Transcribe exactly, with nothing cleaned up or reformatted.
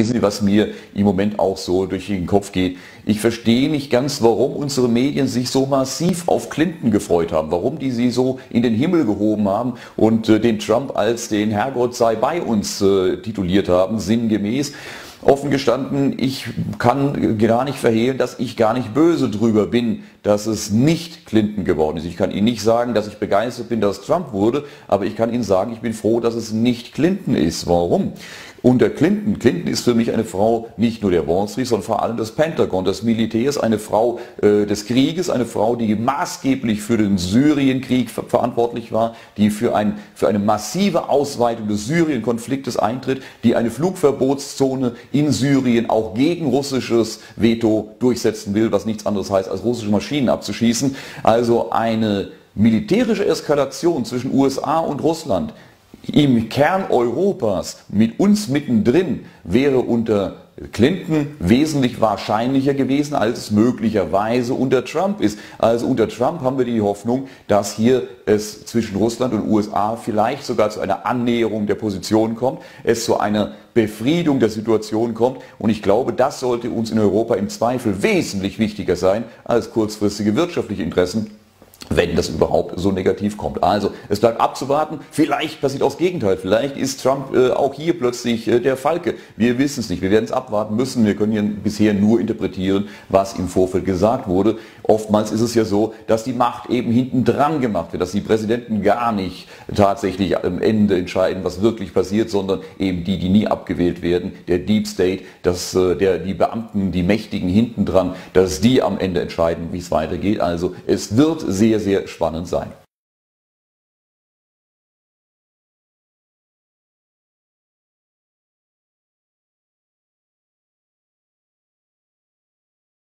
Wissen Sie, was mir im Moment auch so durch den Kopf geht? Ich verstehe nicht ganz, warum unsere Medien sich so massiv auf Clinton gefreut haben, warum die sie so in den Himmel gehoben haben und äh, den Trump als den Herrgott sei bei uns äh, tituliert haben, sinngemäß. Offen gestanden, ich kann gar nicht verhehlen, dass ich gar nicht böse drüber bin, dass es nicht Clinton geworden ist. Ich kann Ihnen nicht sagen, dass ich begeistert bin, dass Trump wurde, aber ich kann Ihnen sagen, ich bin froh, dass es nicht Clinton ist. Warum? Unter Clinton, Clinton ist für mich eine Frau nicht nur der Wall Street, sondern vor allem des Pentagon, des Militärs, eine Frau äh, des Krieges, eine Frau, die maßgeblich für den Syrienkrieg ver verantwortlich war, die für, ein, für eine massive Ausweitung des Syrien-Konfliktes eintritt, die eine Flugverbotszone in Syrien auch gegen russisches Veto durchsetzen will, was nichts anderes heißt, als russische Maschinen abzuschießen. Also eine militärische Eskalation zwischen U S A und Russland im Kern Europas, mit uns mittendrin, wäre unter Clinton wesentlich wahrscheinlicher gewesen, als es möglicherweise unter Trump ist. Also unter Trump haben wir die Hoffnung, dass hier es zwischen Russland und U S A vielleicht sogar zu einer Annäherung der Position kommt, es zu einer Befriedung der Situation kommt, und ich glaube, das sollte uns in Europa im Zweifel wesentlich wichtiger sein als kurzfristige wirtschaftliche Interessen, wenn das überhaupt so negativ kommt. Also es bleibt abzuwarten, vielleicht passiert auch das Gegenteil, vielleicht ist Trump äh, auch hier plötzlich äh, der Falke. Wir wissen es nicht, wir werden es abwarten müssen, wir können ja bisher nur interpretieren, was im Vorfeld gesagt wurde. Oftmals ist es ja so, dass die Macht eben hinten dran gemacht wird, dass die Präsidenten gar nicht tatsächlich am Ende entscheiden, was wirklich passiert, sondern eben die, die nie abgewählt werden, der Deep State, dass äh, der, die Beamten, die Mächtigen hinten dran, dass die am Ende entscheiden, wie es weitergeht. Also es wird sehr, sehr spannend sein.